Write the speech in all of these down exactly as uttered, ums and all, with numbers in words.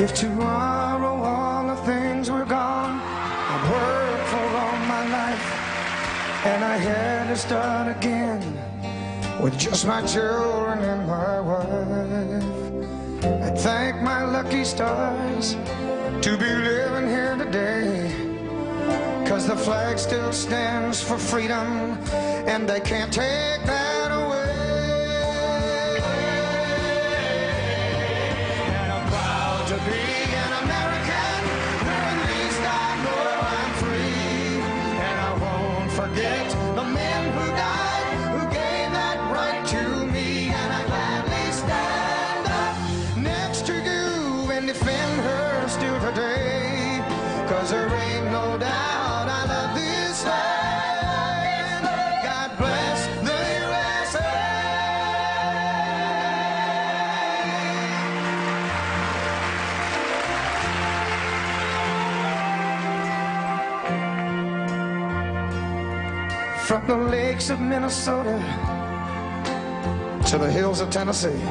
If tomorrow all the things were gone, I'd worked for all my life, and I had to start again with just my children and my wife. I thank my lucky stars to be living here today, 'cause the flag still stands for freedom, and they can't take that away. And I'm proud to be an American, where at least I know I'm free. And I won't forget the men who died, who gave that right to me. And I gladly stand up next to you and defend her still today, 'cause there ain't no doubt I love this land. God bless the U S A. From the lakes of Minnesota to the hills of Tennessee,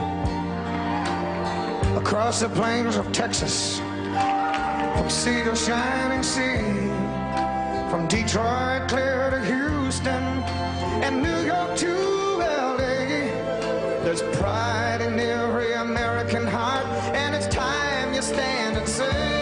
across the plains of Texas, from sea to shining sea, from Detroit clear to Houston and New York to L A, there's pride in every American heart, and it's time you stand and say